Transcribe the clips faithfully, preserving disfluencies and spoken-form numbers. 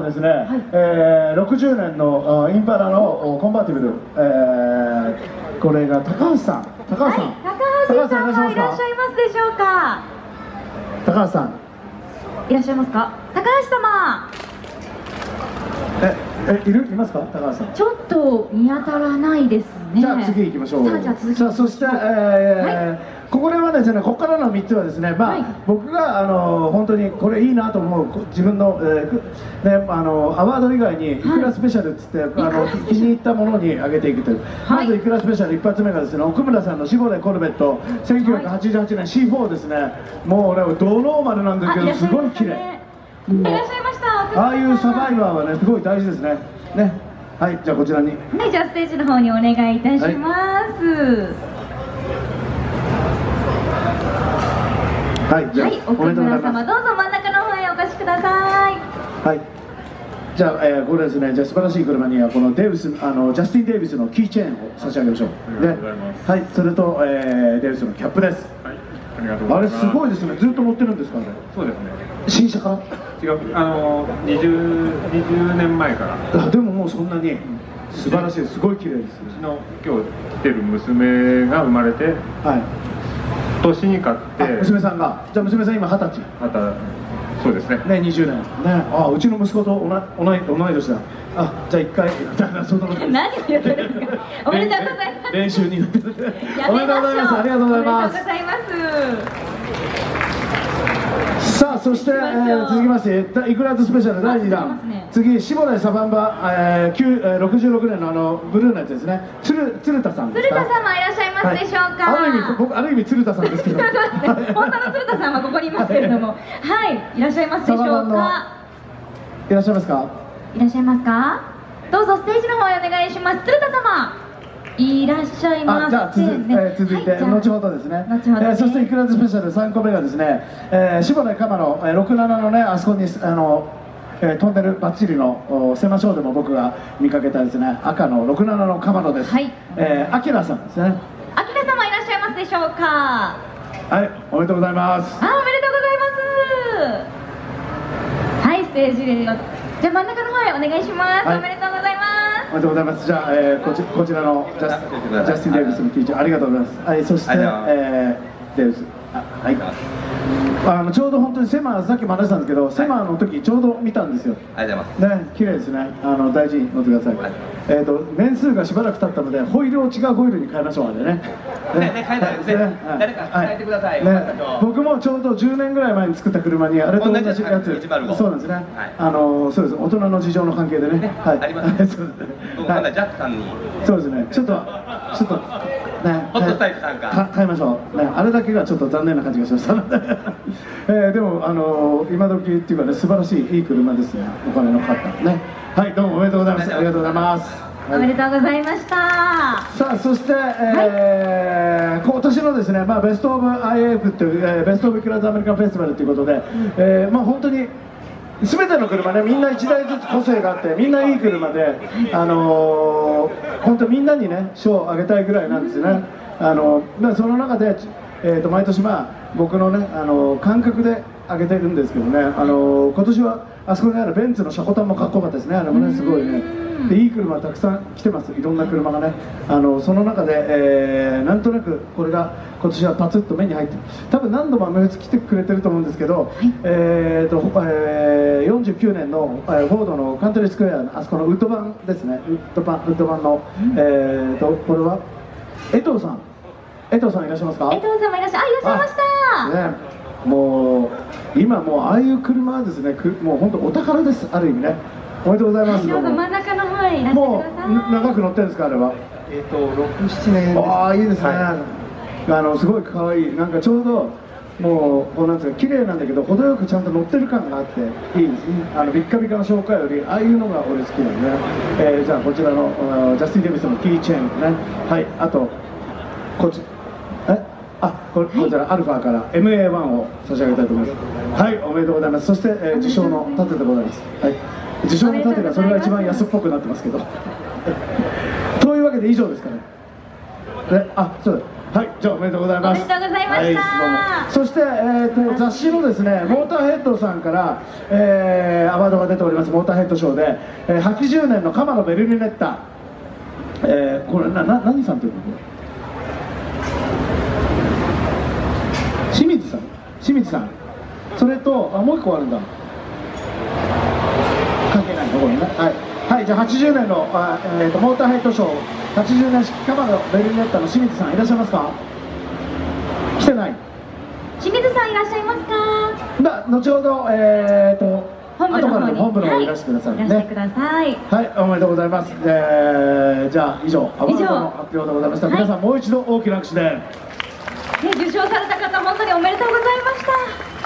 ですね、はい、えー、ろくじゅうねんのインパラのコンバーティブル、えー、これが高橋さん、高橋さん、はい、 高橋さんはいらっしゃいますでしょうか。 高橋さんいらっしゃいますか。高橋様、 ええいるいますか。高橋さんちょっと見当たらないですね。 じゃあ次行きましょう。 さあじゃあ続きさあそして、えーはい、ここではですね、ここからのみっつはですね、まあ、はい、僕があの本当にこれいいなと思う自分の、えーね、あのアワード以外にいくらスペシャルっつって、はい、あの気に入ったものにあげていくという、はい、まずいくらスペシャル一発目がですね、奥村さんのシボレコルベットせんきゅうひゃくはちじゅうはちねん シーフォー ですね。もうねドノーマルなんですけどすごい綺麗。 いらっしゃいました。 ああいうサバイバーはねすごい大事ですね。ね、はい、じゃあこちらに。 はい、じゃあステージの方にお願いいたします。はい、はい、じゃあ、はい、奥村様どうぞ真ん中の方へお越しください。 はい。じゃあ、えー、これですね、じゃあ素晴らしい車にはこのデイビス、あのジャスティン・デイビスのキーチェーンを差し上げましょう。で、はい、それと、えー、デイビスのキャップです。はい、ありがとうございます。あれすごいですね。ずっと乗ってるんですかね。 そうですね。 新車から？ 違う、あのにじゅう、にじゅうねんまえから。 あ、でももうそんなに素晴らしいです。すごい綺麗です。 うちの今日来てる娘が生まれて、はい。年に買って。 娘さんが。じゃあ娘さん今二十歳。 また。そうですね。 ね、にじゅうねん。ね、あ、うちの息子と同い同い同い年だ。あ、じゃあ一回そんなこと。 何を言ってるんですか。おめでとうございます。 練習になってる。おめでとうございます。ありがとうございます。 ありがとうございます。 さあそして、えー、続きましてイクラーズスペシャルだいにだん、ね、次シボレサバンバ、えー、ろくじゅうろくねんのあのブルーのやつですね。鶴鶴田さんですか。 鶴田様いらっしゃいますでしょうか。 はい、ある意味僕ある意味鶴田さんですけど本当の鶴田さんはここにいますけれども、はい、いらっしゃいますでしょうか。 いらっしゃいますか。 いらっしゃいますか。どうぞステージの方へお願いします。鶴田様いらっしゃいます。 じゃあ続いて、えー、続いて、はい、後ほどですね。後ほど、ね、えー、そしてイクラーズスペシャルさんこめがですね、えー、シボレカマの、えー、ろくじゅうななのねあそこにあの、えー、トンネルバッチリのセマショーでも僕が見かけたですね赤のろくじゅうななのカマロです。はい。えー、アキラさんですね。 アキラ様いらっしゃいますでしょうか。 はい、おめでとうございます。 あ、おめでとうございます。はい、ステージでじゃあ真ん中の方へお願いします。はい、おめでとうございます。 おめでとうございます。じゃあ、えー、こちこちらのジャスジャスティン・デイビスのキーチありがとうございます。はい、そして、えー、デイビス、あ、はい。あのちょうど本当にセマさっきも話したんですけど、セマの時ちょうど見たんですよ。 ありがとうございます。 ね、綺麗ですね。あの大事に乗ってください。はい、えっと年数がしばらく経ったのでホイールを違うホイールに変えましょうね。ね、 ね、変えたいですね。誰か変えてください。 ね、僕もちょうどじゅうねんぐらい前に作った車にあれと同じやつ。そうなんですね。あのそうです。大人の事情の関係でね。はい。 ありますね。そうですね。僕まだジャックさんに。 そうですね。ちょっとちょっとね。 ホットスタイルさんか。 変えましょう。ね、あれだけがちょっと残念な感じがしましたので。えー、でもあの今時っていうかね素晴らしいいい車ですね。お金のかかったね。はい、どうもおめでとうございます。ありがとうございます。 おめでとうございました。 さあそして、えーはい、今年のですね、まあ、ベストオブ アイエーエフ という、えー、ベストオブイクラーズアメリカンフェスティバルということで、うん、えー、まあ本当に全ての車ねみんないちだいずつ個性があってみんないい車で、あのー、本当みんなにね賞をあげたいぐらいなんですね。あのー、その中で、えー、と毎年まあ僕のね、あのー、感覚であげてるんですけどね、あのー、今年はあそこにあるベンツのシャコタンもかっこよかったですね。あれもねすごいね。でいい車たくさん来てます。いろんな車がね、あのその中で、えー、なんとなくこれが今年はパツッと目に入ってる。多分何度も目つ来てくれてると思うんですけど、はい、えーとえー、よんじゅうきゅうねんの、えー、フォードのカントリースクエアのあそこのウッド版ですね。ウッド版ウッド版の、うん、えーとこれは江藤さん江藤さんいらっしゃいますか。 江藤さんもいらっしゃい、あ、いらっしゃいました。 ね、もう今もうああいう車はですね、もう本当お宝です。ある意味ね。おめでとうございます。 どうぞ真ん中の方へいらっしゃいください。 もう長く乗ってるんですかあれは。 えっとろく、ななねんです。 ああいいですね。はい、あのすごい可愛い、なんかちょうどもうこうなんていうか綺麗なんだけど程よくちゃんと乗ってる感があっていいですね。あのビッカビカの紹介よりああいうのが俺好きなんでね。えー、じゃあこちらのジャスティン・デイビスのキーチェーンね。はい、あとこっちえあこれこちらアルファから エムエーワン を差し上げたいと思います。はい、おめでとうございます。そして、えー、受賞の盾でございます。はい。受賞の盾がそれが一番安っぽくなってますけどというわけで以上ですかね。であそうだはい、じゃあおめでとうございます。 おめでとうございました。 はい、そして、えー、と雑誌のですねモーターヘッドさんから、えー、アワードが出ておりますモーターヘッド賞で、えー、はちじゅうねんのカマロ・ベルリネッタ、えー、これなな何さんというのこれ清水さん清水さんそれとあもう一個あるんだ関係ないのこれねはい、はい、じゃあはちじゅうねんのあ、えー、とモーターヘッド賞はちじゅうねん式カマロ・ベルリネッタの清水さんいらっしゃいますか？来てない。 清水さんいらっしゃいますか？ だ後ほど、えー、と本部の方に本部の方にいらしてくださいね。 はい、いらしてください。 はい、おめでとうございます。えー、じゃあ以上アワードの発表でございました。皆さんもう一度大きな拍手で、ね、 受賞された方本当におめでとうございました。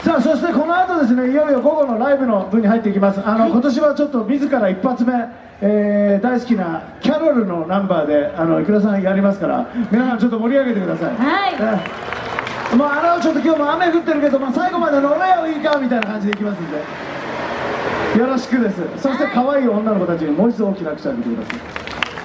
さあそしてこの後ですねいよいよ午後のライブの分に入っていきます。あの、はい、今年はちょっと自ら一発目、えー、大好きなキャロルのナンバーであのいくらさんやりますから皆さんちょっと盛り上げてください。 はい、 えー、まああのちょっと今日も雨降ってるけど、まあ、最後まで乗れよいいかみたいな感じでいきますんでよろしくです。そして可愛い女の子たちにもう一度大きな拍手を挙げてください。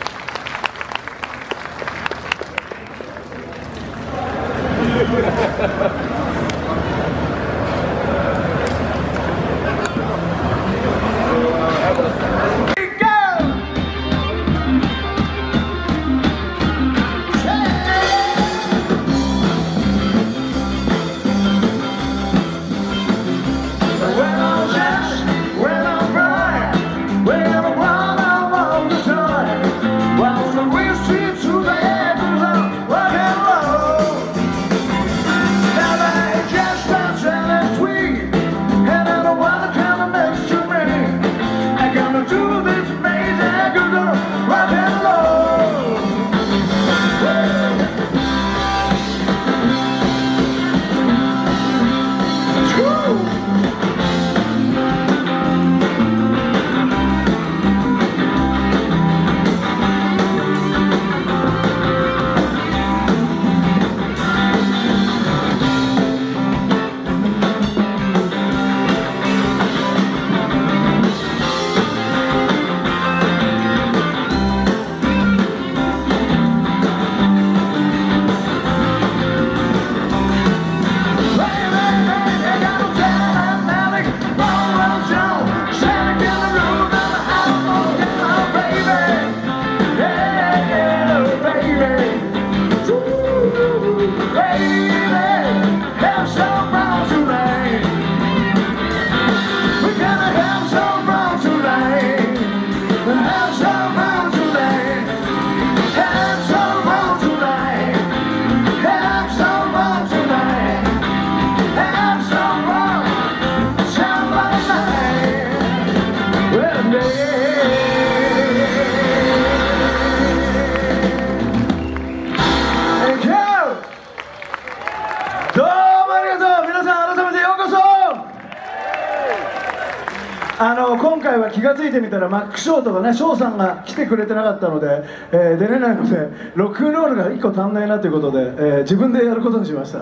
あの今回は気が付いてみたらマック・ショーとかね翔さんが来てくれてなかったので、えー、出れないのでロックンロールがいっこ足んないなということで、えー、自分でやることにしました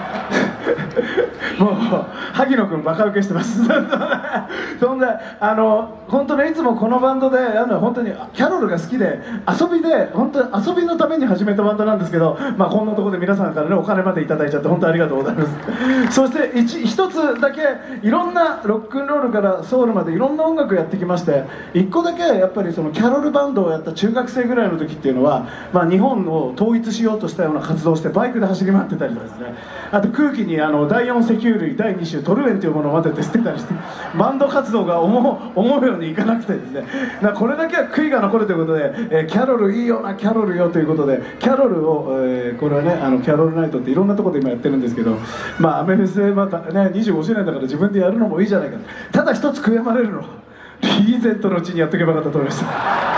もう萩野君バカ受けしてますそんであの本当にいつもこのバンドでやるのは本当にキャロルが好きで遊びで本当に遊びのために始めたバンドなんですけど、まあ、こんなところで皆さんからねお金までいただいちゃって本当にありがとうございますそして一一つだけいろんなロックンロールからソウルまでいろんな音楽やってきましていっこだけやっぱりそのキャロルバンドをやった中学生ぐらいの時っていうのは、まあ、日本を統一しようとしたような活動をしてバイクで走り回ってたりとかですねあと空気にあのだいよん石油類だいに種トルエンというものを混ぜて捨てたりしてバンド活動が思う、思うようにいかなくてですねだこれだけは悔いが残るということで、えー、キャロルいいよなキャロルよということでキャロルを、えー、これはねあのキャロルナイトっていろんなところで今やってるんですけどまあアメフェスでまたねにじゅうごしゅうねんだから自分でやるのもいいじゃないかただ一つ悔やまれるのリーゼントのうちにやっとけばよかったと思いました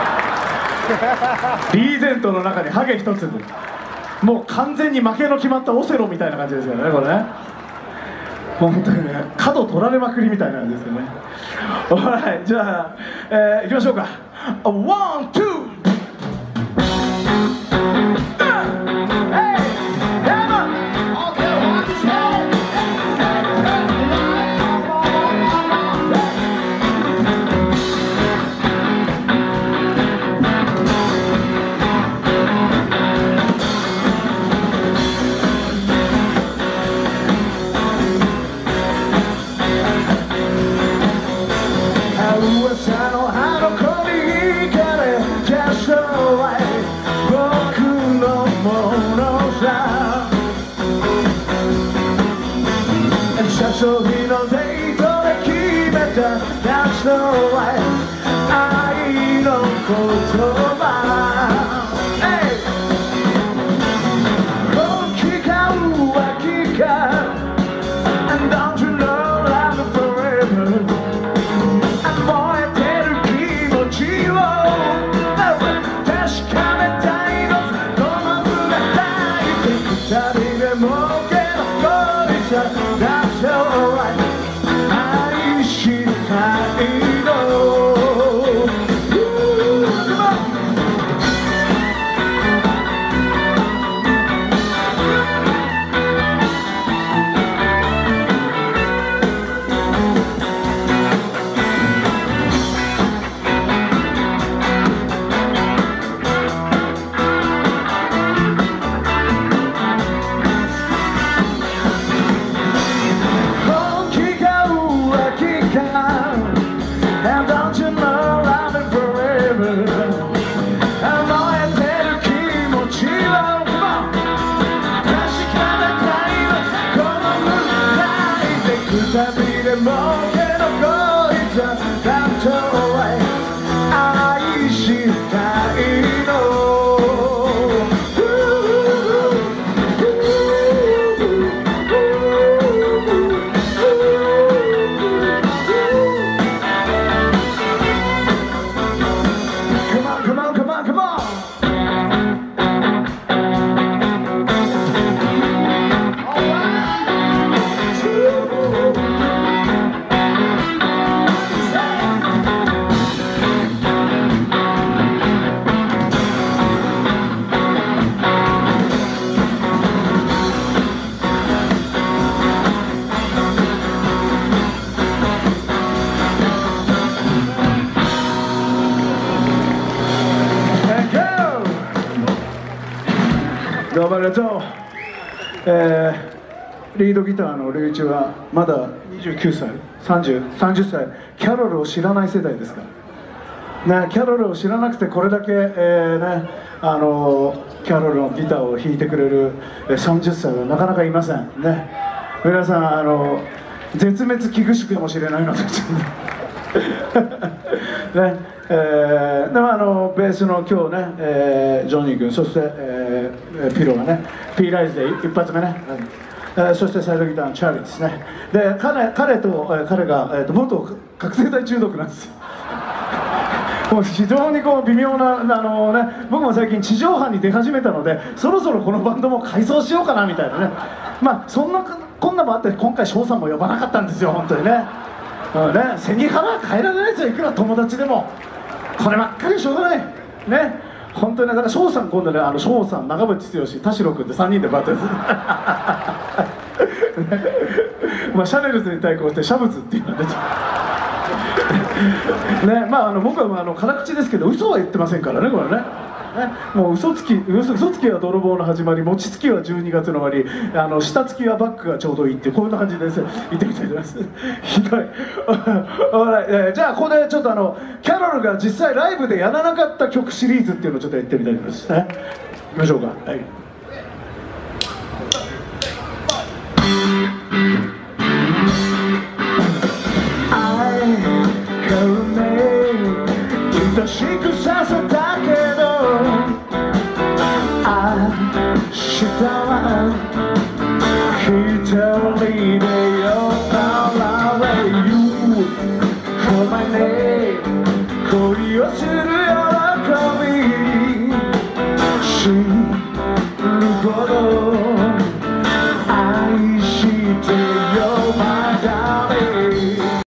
リーゼントの中にハゲ一つでもう完全に負けの決まったオセロみたいな感じですよねこれね本当にね角取られまくりみたいな感じですよねはいじゃあ、えー、いきましょうかワン、ツー遊びのデートで決めた That's no way 愛の言葉本気か浮気か And don't you know I'm forever 燃えてる気持ちを確かめたいのこの胸抱いて二人でもけの恋さ That's alright 愛したいの旅でもけの恋さ That's alright 愛したいのどうもありがとう、えー、リードギターの龍一はまだにじゅうきゅうさい、さんじゅう、さんじゅっさい、キャロルを知らない世代ですから、ね、キャロルを知らなくてこれだけ、えーね、あのキャロルのギターを弾いてくれるさんじゅっさいはなかなかいませんね。皆さんあの絶滅危惧種かもしれないのでねえー、でもあのベースの今日ね、えー、ジョニー君、そして、えー、ピロがね P ライズで一発目ね、えー、そしてサイドギターのチャーリーですね。で 彼, 彼と、えー、彼が、えー、と元覚醒剤中毒なんですよもう非常にこう微妙なあの、ね、僕も最近地上波に出始めたのでそろそろこのバンドも改装しようかなみたいなね、まあそんなこんなもあって今回翔さんも呼ばなかったんですよ本当にね。うんね、背に腹は変えられないですよ、いくら友達でもこればっかりしょうがないね。本当にだから翔さん今度ね、あの翔さん、長渕剛、田代君でさんにんでバッテンね、まあシャネルズに対抗してシャブズって言われてね、まああの僕はあの辛口ですけど嘘は言ってませんからねこれね。ね、もう嘘つき、嘘、嘘つきは泥棒の始まり、餅つきはじゅうにがつの終わり、あの下つきはバックがちょうどいいってこんな感じです言ってみたいと思いますひどいえー、じゃあここでちょっとあのキャロルが実際ライブでやらなかった曲シリーズっていうのをちょっとやってみたいと思いますね。いきましょうか。はい、愛しくさせたけど明日は一人で酔っ払え You call my name 恋をする喜び知るほど